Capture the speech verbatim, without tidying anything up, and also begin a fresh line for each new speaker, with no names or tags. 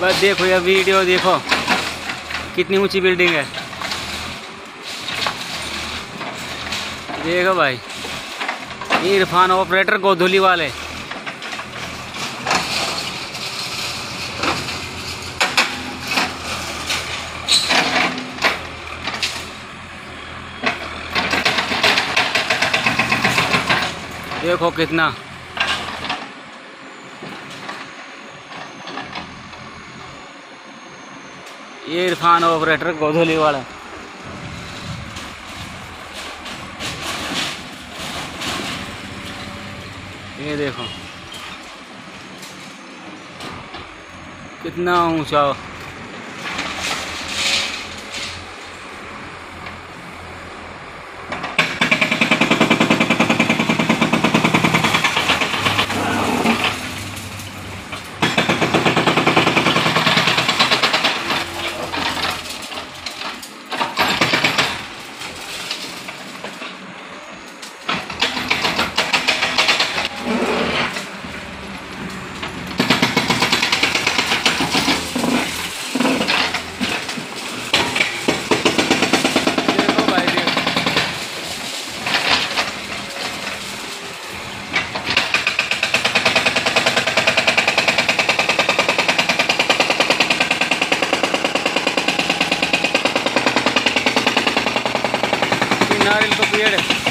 बस देखो ये वीडियो देखो कितनी ऊंची बिल्डिंग है। देखो भाई इरफान ऑपरेटर गोधुली वाले। देखो कितना ये इरफान ऑपरेटर गोधुली वाला। ये देखो कितना ऊंचा। नारियल का पेड़ है।